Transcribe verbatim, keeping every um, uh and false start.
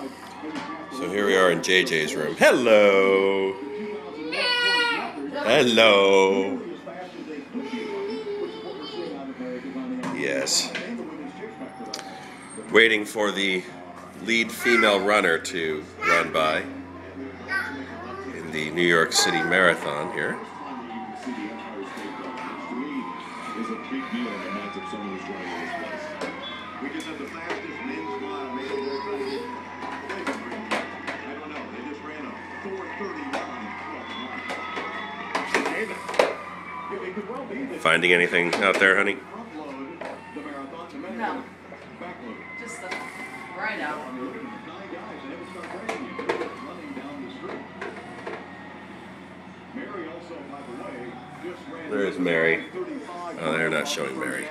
So here we are in J J's room. Hello. Hello. Yes. Waiting for the lead female runner to run by in the New York City Marathon here. Finding anything out there, honey? No. Just the right out. There's Mary. Oh, they're not showing Mary.